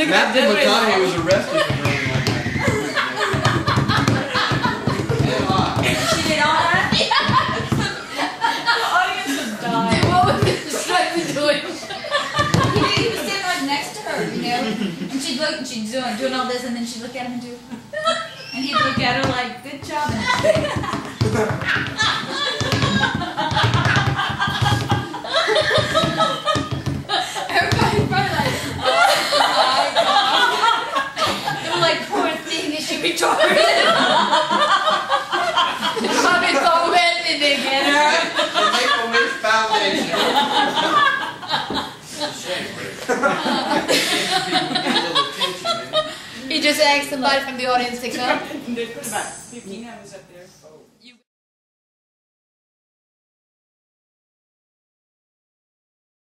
Matthew McConaughey was arrested for doing like that. She did all that? The audience was dying. What was this Riley doing? He was standing like next to her, you know? And she'd look, and she'd doing all this, and then she'd look at him and do, and he'd look at her like, good job. Everybody's probably like, oh my God. They were like, poor thing, is she retarded? Probably so bad they didn't get her. The Make-A-Wish Foundation. He just asked somebody from the audience to come. They put about 15 of us up there.